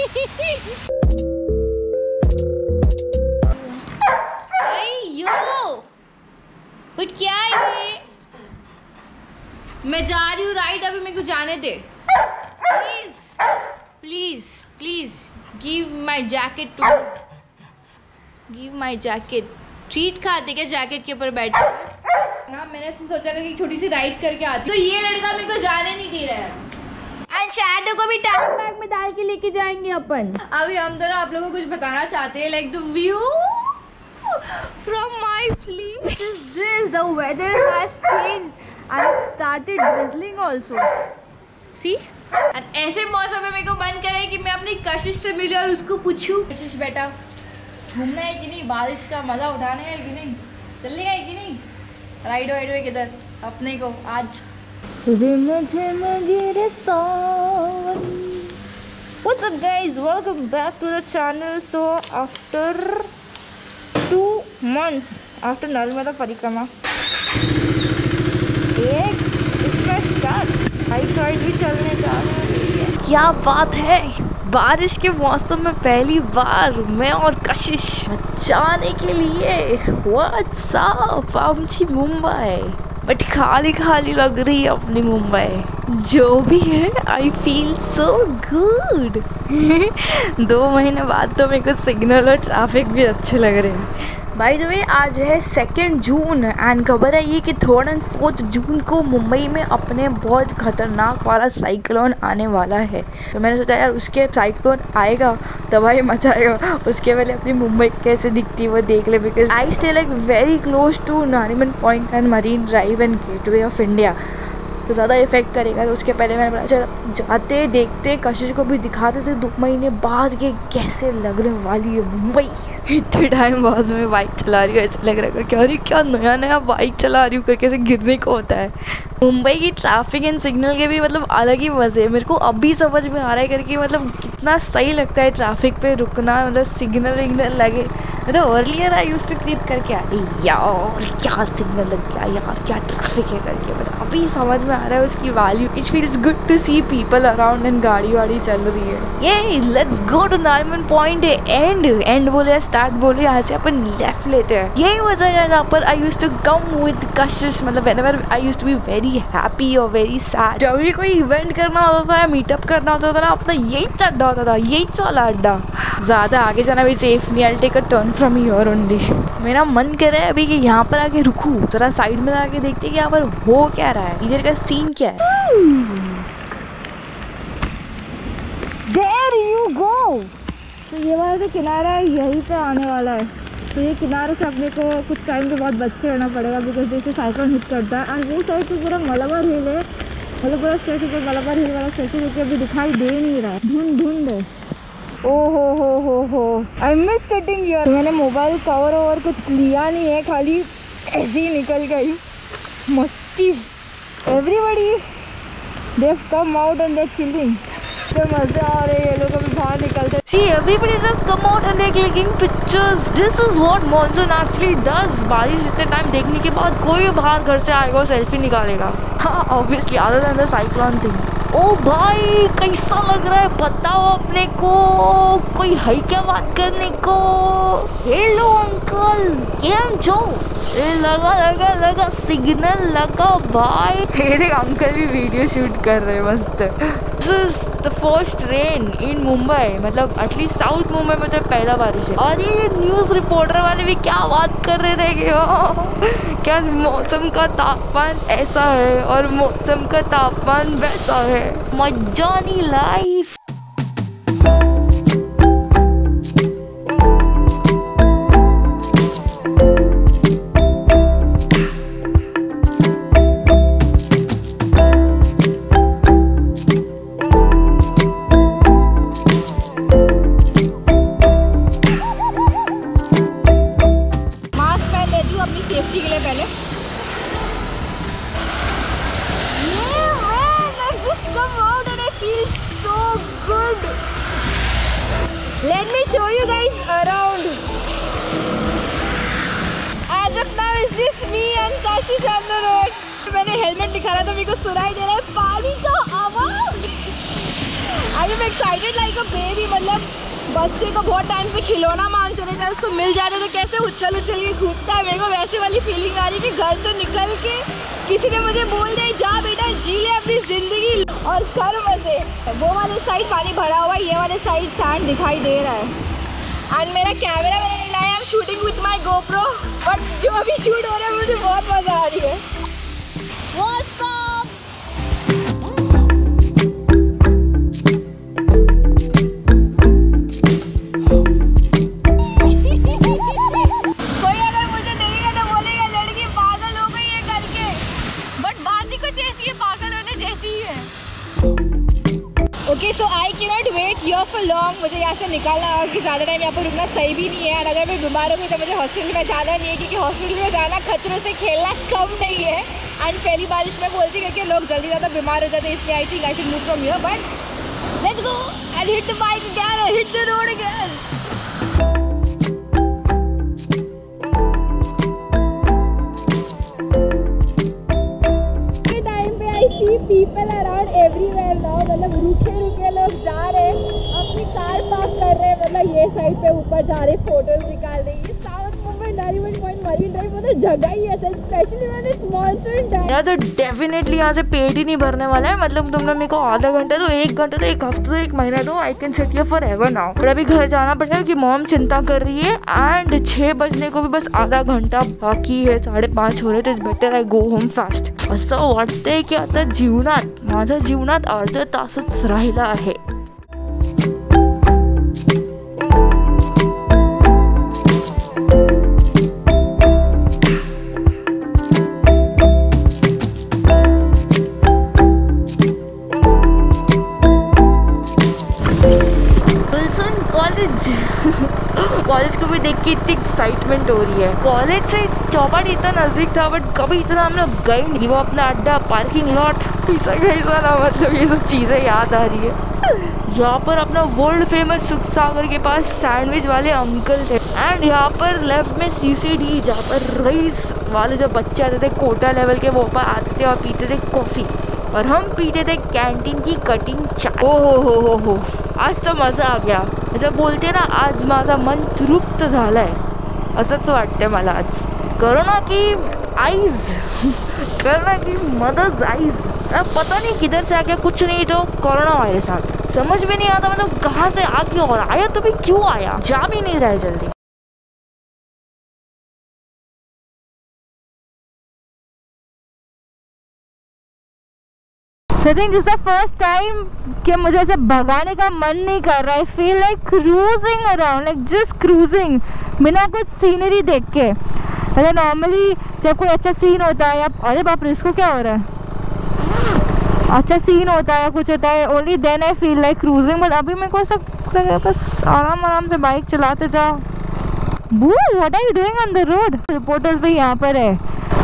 But क्या है ये? मैं जा रही हूँ राइट, अभी मेरे को जाने दे please please please. Give my jacket to, give my jacket. Treat खाते क्या जैकेट के ऊपर बैठ ना? मैंने सोचा कि छोटी सी राइड करके आती, तो ये लड़का मेरे को जाने नहीं दे रहा है। एंड शैडो को भी टैग बैग में डाल के लेके जाएंगे अपन। अभी हम दोनों आप लोगों को कुछ बताना चाहते हैं, like the view from my place is this. The weather has changed and it started drizzling also. See? And ऐसे मौसम में मेरे को मन करे कि मैं अपनी कशिश से मिलूं और उसको पूछूं, कशिश बेटा घूमना है कि नहीं, बारिश का मजा उठाना है कि नहीं, चलने है कि नहीं, राइड वाइड में किधर अपने को आज। What's up guys, welcome back to the channel. So after 2 months after Narmada परिक्रमा, एक इसका स्टार्ट हाइक राइड भी चलने जा रही है। क्या बात है, बारिश के मौसम में पहली बार मैं और कशिश जाने के लिए व्हाट्स अप आमची मुंबई। बट खाली खाली लग रही है अपनी मुंबई। जो भी है आई फील सो गुड। 2 महीने बाद तो मेरे को सिग्नल और ट्रैफिक भी अच्छे लग रहे हैं। बाय द वे आज है 2 जून एंड खबर है ये कि 3rd और 4th जून को मुंबई में अपने बहुत खतरनाक वाला साइक्लोन आने वाला है। तो मैंने सोचा यार उसके साइक्लोन आएगा तबाही मचाएगा, उसके पहले अपनी मुंबई कैसे दिखती है वो देख ले। Because I stay like very close to Nariman Point and Marine Drive and Gateway of India, तो ज़्यादा इफेक्ट करेगा। तो उसके पहले मैंने बोला चल जाते देखते, कशिश को भी दिखाते थे 2 महीने बाद के कैसे लगने वाली है मुंबई। इतने टाइम बाद में बाइक चला रही हूँ, ऐसा लग रहा है क्या अरे क्या नया नया बाइक चला रही हूँ करके ऐसे गिरने को होता है। मुंबई की ट्रैफिक एंड सिग्नल के भी मतलब अलग ही मज़े। मेरे को अभी समझ में आ रहा है करके मतलब कितना सही लगता है ट्रैफिक पे रुकना, मतलब सिग्नल विग्नल लगे। मतलब earlier I used to clip करके अरे यार क्या सिग्नल लग गया यार क्या ट्रैफिक है करके, बट अभी समझ में आ रहा है उसकी value. It feels good to see people around and गाड़ी वाड़ी चल रही है। ये let's go to Nariman Point. And बोले स्टार्ट बोले, यहाँ से अपन लेफ्ट लेते हैं। यही वजह है जहाँ पर I used to come with Kashish. मतलब whenever I used to be very happy और वेरी सैड, जब भी कोई इवेंट करना होता था या मीटअप करना होता था ना, अपना यही चड्डा होता था, यही वाला अड्डा। ज़्यादा आगे जाना भी सेफ नहीं, I take a turn from here only. मेरा मन कर रहा है अभी कि यहाँ पर आके रुकूं, जरा साइड में आके देखते हैं कि यहाँ पर हो क्या रहा है, इधर का सीन क्या है। There you go। तो ये वाला जो किनारा है यहीं पे आने वाला है, तो ये किनारे से अपने को कुछ टाइम के बाद बच के रहना पड़ेगा। बिकॉज जैसे साइक्लोन हिट करता है और वो साइड तो पूरा मलाबार हिल है, मतलब पूरा स्टेचू पर मलाबार हिल वाला स्टेचू मुझे अभी दिखाई दे नहीं रहा है, धुंध है। ओ हो आई मिस सिटिंग हियर। मैंने मोबाइल कवर और कुछ लिया नहीं है, खाली ऐसे ही निकल गई मस्ती। Everybody they come out and they chilling, तो मजे आ रहे हैं, ये लोग अभी बाहर निकलते। See, everybody just come out and they're clicking pictures. This is what monsoon actually does. बारिश इतने टाइम देखने के बाद कोई बाहर घर से आएगा और सेल्फी निकालेगा। हाँ obviously other than the cyclone thing. ओ भाई कैसा लग रहा है बताओ अपने को, कोई है क्या बात करने को। हेलो अंकल केम छो, लगा सिग्नल लगा भाई। मेरे अंकल भी वीडियो शूट कर रहे हैं मस्त। This is the first rain in Mumbai, मतलब एटलीस्ट साउथ मुंबई में तो पहला बारिश है। और ये न्यूज़ रिपोर्टर वाले भी क्या बात कर रहे रहेंगे, क्या मौसम का तापमान ऐसा है और मौसम का तापमान वैसा है। मजानी लाइफ। सेफ्टी के लिए पहले Let me show you guys around. As of now, is this me and Kashish on the road? मैंने हेलमेट निकाला तो मेरे को सुनाई दे रहा है पानी का आवाज। अभी I'm excited like a baby. मतलब बच्चे को बहुत टाइम से खिलौना मांगते रहता है, उसको मिल जाता है तो कैसे उछल उछल के घूमता है। मेरे को वैसे वाली फीलिंग आ रही है कि घर से निकल के किसी ने मुझे बोल दिया जा बेटा जी ले अपनी जिंदगी और कर मजे। वो वाले साइड पानी भरा हुआ है, ये वाले साइड सैंड दिखाई दे रहा है। एंड मेरा कैमरा मैंने नहीं लाया, I am shooting with my GoPro, but जो अभी शूट हो रहा है मुझे बहुत मजा आ रही है। What's up? Okay so I cannot wait here for long. मुझे यहाँ से निकालना होगा कि ज़्यादा टाइम यहाँ पर रुकना सही भी नहीं है। और अगर मैं बीमार हो गई तो मुझे हॉस्पिटल में जाना नहीं है, क्योंकि हॉस्पिटल में जाना खतरों से खेलना कम नहीं है। एंड पहली बारिश में बोलती करके लोग जल्दी ज़्यादा बीमार हो जाते हैं, इसलिए I think I should move from here. But let's go and hit the bike again and hit the road again. People around everywhere now, मतलब रुके रुके लोग जा रहे हैं, अपनी कार पार्क कर रहे हैं, मतलब ये साइड पे ऊपर जा रहे फोटोज निकाल रहे हैं। South Mumbai Nariman Point Marine Drive मतलब जगह ही ऐसा, स्पेशली मैंने स्मॉल यार तो डेफिनेटली यहाँ से पेट ही नहीं भरने वाला है। मतलब तुमने मेरे को आधा घंटा तो 1 घंटा तो 1 हफ्ता तो 1 महीना तो I can sit here for ever now. पर अभी घर जाना पड़ेगा कि मॉम चिंता कर रही है एंड 6 बजने को भी बस आधा घंटा बाकी है, 5:30 हो रहे, तो better I go home fast. असं वाटतंय की आता जीवनात माझ्या जीवनात अर्धा तासच राहिला आहे। कॉलेज को भी देख के इतनी एक्साइटमेंट हो रही है। कॉलेज से चौपाटी इतना नजदीक था, बट कभी इतना हम लोग गए नहीं। वो अपना अड्डा, पार्किंग लॉट, ऐसा ना, मतलब ये सब चीज़ें याद आ रही है। यहाँ पर अपना वर्ल्ड फेमस सुख सागर के पास सैंडविच वाले अंकल थे। एंड यहाँ पर लेफ्ट में CCD, जहाँ पर रईस वाले जो बच्चे आते थे कोटा लेवल के, वो ऊपर आते थे और पीते थे कॉफ़ी, और हम पीते थे कैंटीन की कटिंग चाय। ओ हो आज तो मज़ा आ गया। असं बोलते ना, आज माझा मन तृप्त झालाय, असंच वाटतंय मला आज। कोरोना की आईज कोरोना की मदद आईज, पता नहीं किधर से आ गया, कुछ नहीं तो कोरोना वायरस आ गया, समझ में नहीं आता मतलब कहाँ से आ गया, और आया तो भी क्यों आया, जा भी नहीं रहा है जल्दी। I think this is the first time कि मुझे ऐसे भगाने का मन नहीं कर रहा है। I feel like cruising around, like just cruising, बिना कुछ सीनरी देख के। मतलब नॉर्मली जब कोई अच्छा सीन होता है, या अरे बाप रे इसको क्या हो रहा है, अच्छा सीन होता है, कुछ होता है, only then I feel like cruising। But अभी मेरे को ऐसा बस आराम से बाइक चलाते जाओ। बू, what are you doing on the road? Reporters भी यहाँ पर है।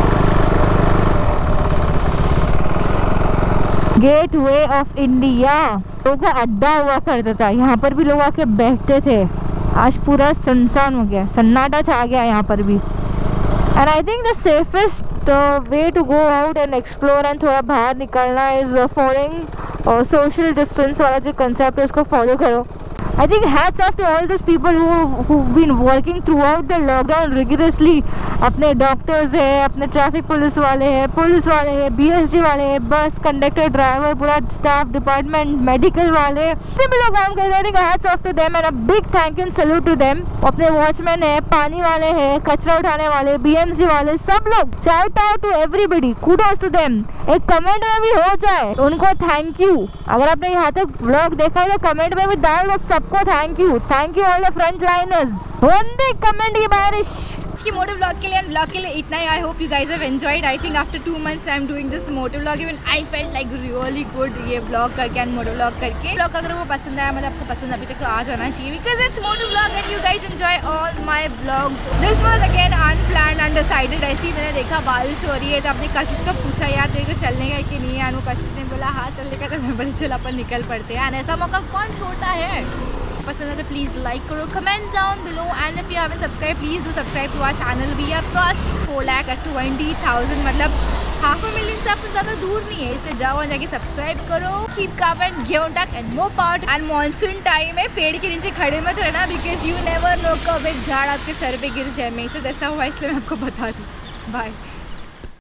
गेटवे ऑफ इंडिया लोगों का अड्डा हुआ करता था, यहाँ पर भी लोग आके बैठते थे। आज पूरा सुनसान हो गया, सन्नाटा छा गया यहाँ पर भी। And I think the safest way to go out and explore and थोड़ा बाहर निकलना इज फॉलोइंग सोशल डिस्टेंस वाला जो कंसेप्ट है उसको फॉलो करो। I think hats off to all those people who've been working throughout the lockdown rigorously। अपने doctors है, अपने ट्रैफिक पुलिस वाले हैं, BSG वाले हैं, बस कंडक्टर, ड्राइवर, पूरा स्टाफ डिपार्टमेंट, मेडिकल वाले, सभी लोग काम कर रहे हैं। hats off to them and a big thank you and salute to them। अपने वॉचमैन है, पानी वाले हैं, कचरा उठाने वाले, BMC वाले, सब लोग, shout out to everybody, kudos to them। एक कमेंट में भी हो जाए उनको थैंक यू। अगर आपने यहाँ तक व्लॉग देखा है तो कमेंट में भी डाल दो सबको thank you all the front liners. वंदे कमेंट की बारिश। की मोटो व्लॉग के लिए एंड व्लॉग के लिए इतना ही। I hope you guys have enjoyed. I think after 2 months I am doing this moto vlog, even I felt like really good ये व्लॉग करके एंड मोटो व्लॉग करके। व्लॉग अगर वो पसंद आया, मतलब आपको पसंद अभी तक तो आ जाना चाहिए, because it's moto vlog and you guys enjoy all my vlogs. This was again unplanned undecided. ऐसे ही मैंने देखा बारिश हो रही है तो अपने कशिश को पूछा यार तेरे को चलने का कि नहीं, यार वो कशिश ने बोला हाँ चलने का, तो मैं बोली चल अपन निकल पड़ते हैं। ऐसा मौका कौन छोड़ता है। पसंद है तो प्लीज़ लाइक करो, comment down below, and if you haven't subscribe please do subscribe to our channel. We have crossed 4,20,000, मतलब 500,000 से आपको ज्यादा दूर नहीं है, इसलिए जाओ और जाके सब्सक्राइब करो। कीप काम एंड गेउंटक and mop out. And monsoon time है, पेड़ के नीचे खड़े मत रहना, बिकॉज यू नेवर नो कब एक झाड़ आपके सर पे गिर जाए। मेरे साथ ऐसा हुआ, इसलिए मैं आपको बता रही हूँ। बाय।